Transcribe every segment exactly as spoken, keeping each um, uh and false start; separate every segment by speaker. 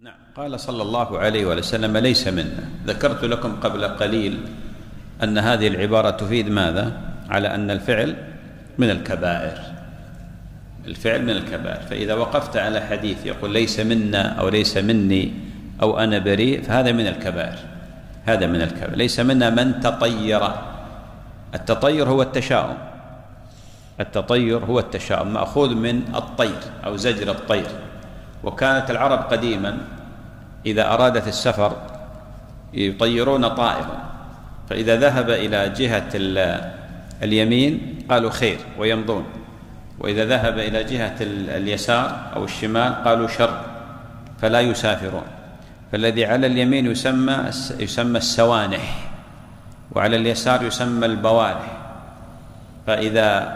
Speaker 1: نعم، قال صلى الله عليه وسلم: ليس منا. ذكرت لكم قبل قليل أن هذه العبارة تفيد ماذا؟ على أن الفعل من الكبائر، الفعل من الكبائر. فإذا وقفت على حديث يقول ليس منا أو ليس مني أو أنا بريء، فهذا من الكبائر، هذا من الكبائر. ليس منا من تطير. التطير هو التشاؤم، التطير هو التشاؤم، مأخوذ من الطير أو زجر الطير. وكانت العرب قديما إذا أرادت السفر يطيرون طائرا، فإذا ذهب إلى جهة اليمين قالوا خير ويمضون، وإذا ذهب إلى جهة اليسار أو الشمال قالوا شر فلا يسافرون. فالذي على اليمين يسمى يسمى السوانح، وعلى اليسار يسمى البوارح. فإذا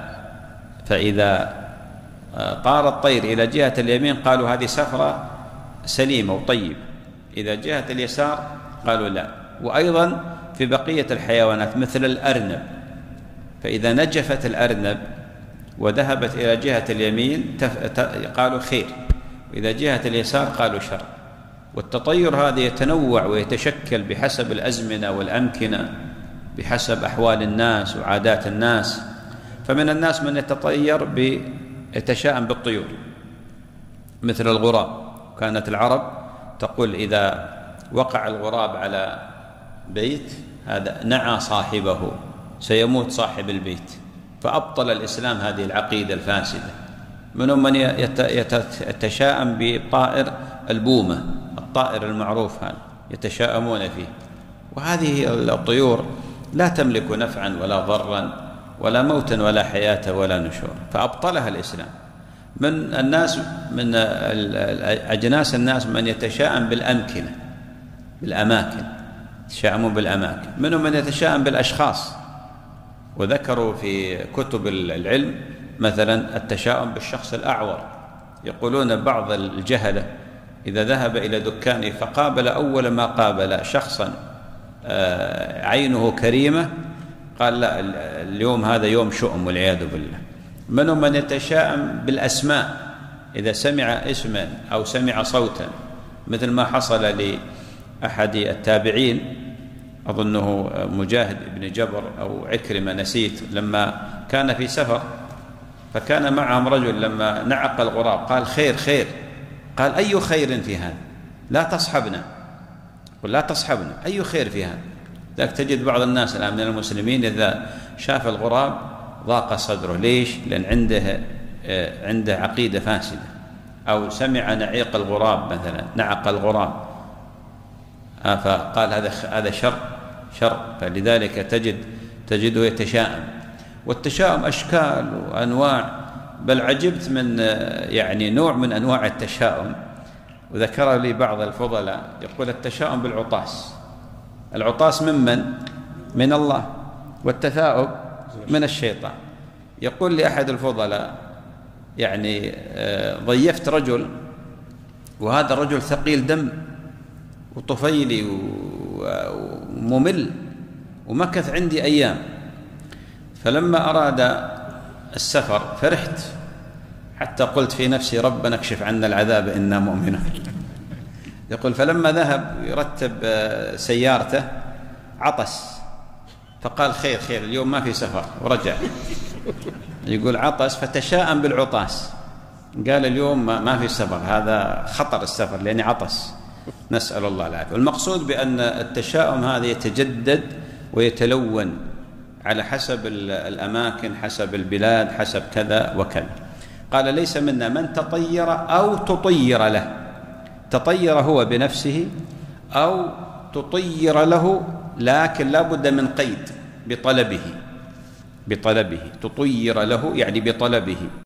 Speaker 1: فإذا طار الطير إلى جهة اليمين قالوا هذه سفرة سليمة وطيبة، إذا جهة اليسار قالوا لا. وأيضا في بقية الحيوانات مثل الأرنب، فإذا نجفت الأرنب وذهبت إلى جهة اليمين قالوا خير، وإذا جهة اليسار قالوا شر. والتطير هذا يتنوع ويتشكل بحسب الأزمنة والأمكنة، بحسب أحوال الناس وعادات الناس. فمن الناس من يتطير يتشاءم بالطيور مثل الغراب. كانت العرب تقول إذا وقع الغراب على بيت هذا نعى صاحبه، سيموت صاحب البيت. فأبطل الإسلام هذه العقيدة الفاسدة. منهم من يتشاءم بطائر البومة، الطائر المعروف هذا يتشاءمون فيه. وهذه الطيور لا تملك نفعا ولا ضرا ولا موتا ولا حياة ولا نشور، فأبطلها الإسلام. من الناس من أجناس الناس من يتشاءم بالأمكنة، بالأماكن، يتشاءمون بالأماكن. منهم من يتشاءم بالأشخاص، وذكروا في كتب العلم مثلا التشاؤم بالشخص الأعور. يقولون بعض الجهلة إذا ذهب إلى دكان فقابل أول ما قابل شخصا عينه كريمة قال لا، اليوم هذا يوم شؤم والعياذ بالله. منهم من يتشاءم بالأسماء، إذا سمع اسما أو سمع صوتا، مثل ما حصل لأحد التابعين أظنه مجاهد بن جبر أو عكرمة نسيت، لما كان في سفر فكان معهم رجل لما نعق الغراب قال خير خير، قال أي خير في هذا؟ لا تصحبنا، قل لا تصحبنا، أي خير في هذا؟ ذاك تجد بعض الناس الآن من المسلمين إذا شاف الغراب ضاق صدره. ليش؟ لأن عنده عنده عقيدة فاسدة. أو سمع نعيق الغراب مثلا، نعق الغراب فقال هذا هذا شر شر، فلذلك تجد تجده يتشاءم. والتشاؤم أشكال وأنواع، بل عجبت من يعني نوع من أنواع التشاؤم وذكر لي بعض الفضلاء، يقول التشاؤم بالعطاس. العطاس ممن؟ من الله، والتثاؤب من الشيطان. يقول لي أحد الفضلاء يعني ضيفت رجل، وهذا الرجل ثقيل دم وطفيلي وممل، ومكث عندي أيام. فلما أراد السفر فرحت حتى قلت في نفسي ربنا اكشف عنا العذاب إنا مؤمنون. يقول فلما ذهب يرتب سيارته عطس، فقال خير خير اليوم ما في سفر، ورجع. يقول عطس فتشاءم بالعطاس، قال اليوم ما في سفر، هذا خطر السفر لأني عطس. نسأل الله العافية. والمقصود بأن التشاؤم هذا يتجدد ويتلون على حسب الأماكن، حسب البلاد، حسب كذا وكذا. قال ليس منا من تطير أو تطير له. تطير هو بنفسه أو تطير له، لكن لا بد من قيد بطلبه، بطلبه تطير له يعني بطلبه.